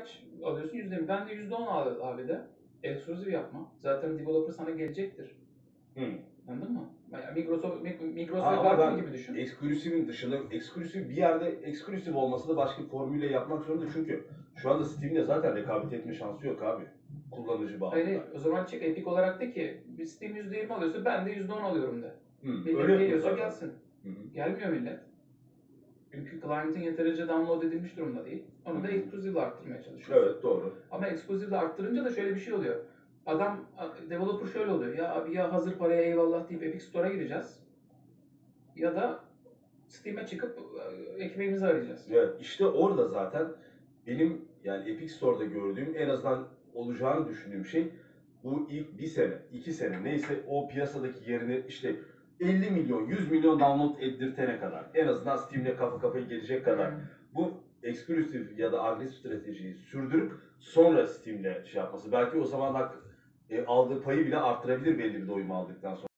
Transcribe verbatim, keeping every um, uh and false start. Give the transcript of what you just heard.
kaç alıyorsun? yüzde mi? Ben de yüzde on al abi de. Eksklusif yapma. Zaten developer sana gelecektir. Hı. Anladın mı? Yani Microsoft, Microsoft Ha, ve ama Gartner ben gibi düşün. eksklusifin dışında, eksklusif bir yerde eksklusif olması da başka bir formülle yapmak zorunda, çünkü şu anda Steam'le zaten rekabet etme şansı yok abi. Kullanıcı bağımlı. Hayır, hayır. O zaman çık Epic olarak de ki Steam yüzde yirmi alıyorsa ben de yüzde on alıyorum de. Hı, Millet öyle geliyorsa zaten. gelsin. Hı hı. Gelmiyor millet. Çünkü client'ın yeterince download edilmiş durumda değil. Onu da eksklusifle arttırmaya çalışıyorsun. Evet, doğru. Ama eksklusifle arttırınca da şöyle bir şey oluyor. Adam, developer şöyle oluyor. Ya abi ya hazır paraya eyvallah deyip Epic Store'a gireceğiz. Ya da Steam'e çıkıp ekmeğimizi arayacağız. Evet, işte orada zaten benim yani Epic Store'da gördüğüm, en azından olacağını düşündüğüm şey, bu ilk bir sene, iki sene neyse o piyasadaki yerini işte elli milyon, yüz milyon download ettirtene kadar, en azından Steam'le kafa kafaya gelecek kadar Hmm. bu eksklusif ya da agresif stratejiyi sürdürüp sonra Steam'le şey yapması. Belki o zaman hak, e, aldığı payı bile arttırabilir belli bir doyum aldıktan sonra.